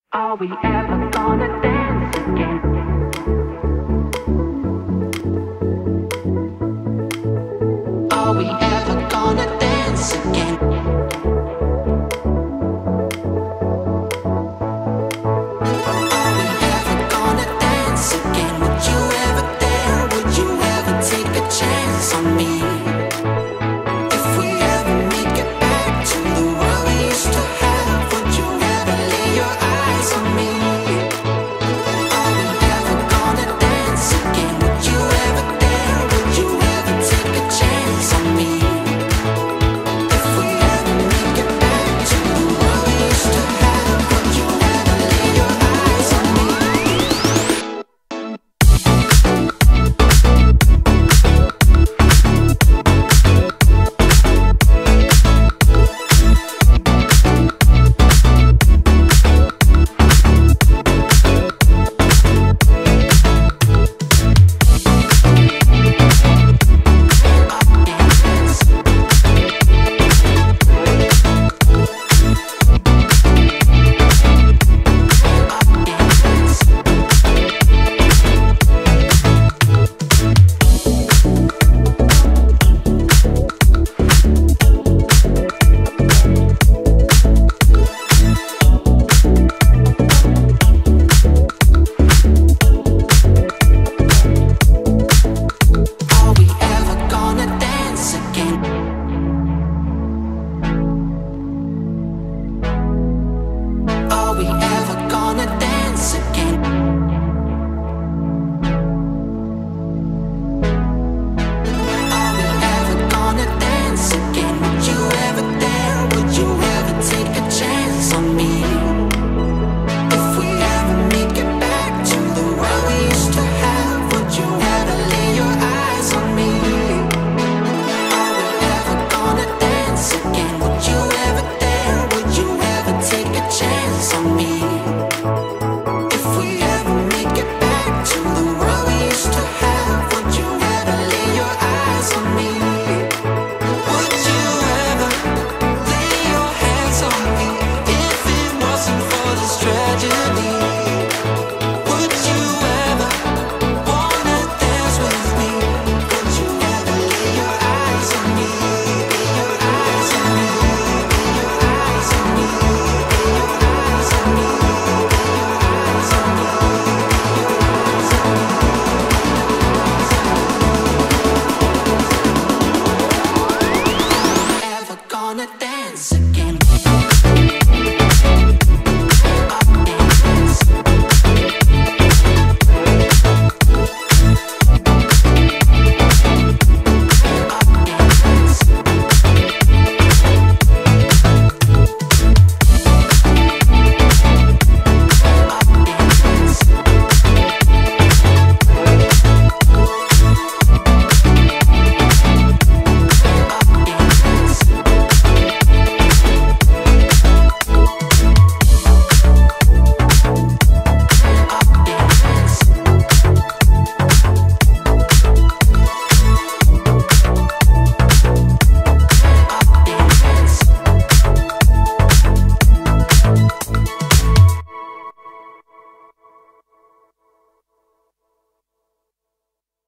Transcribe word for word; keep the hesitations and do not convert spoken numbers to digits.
Are we ever gonna dance again? Are we ever gonna dance again? Are we ever gonna dance again? Would you ever dare? Would you ever take a chance on me? If we ever make it back to the world we used to have, would you ever lay your eyes on me? Are we ever gonna dance again? Would you ever dare? Would you ever take a chance on me? If we ever make it back to the world we used to have, would you ever lay your eyes on me? Are we ever gonna dance again? Are we ever gonna dance again? Are we ever gonna dance again? Would you ever dare? Would you ever take a chance on me? If we ever make it back to the world we used to have, would you ever lay your eyes on me? Are we ever gonna dance again? Would you ever dare? Would you ever take a chance on me? If we ever make it back to the world we used to have, would you ever lay your eyes on me? Would you ever lay your hands on me? If it wasn't for this tragedy,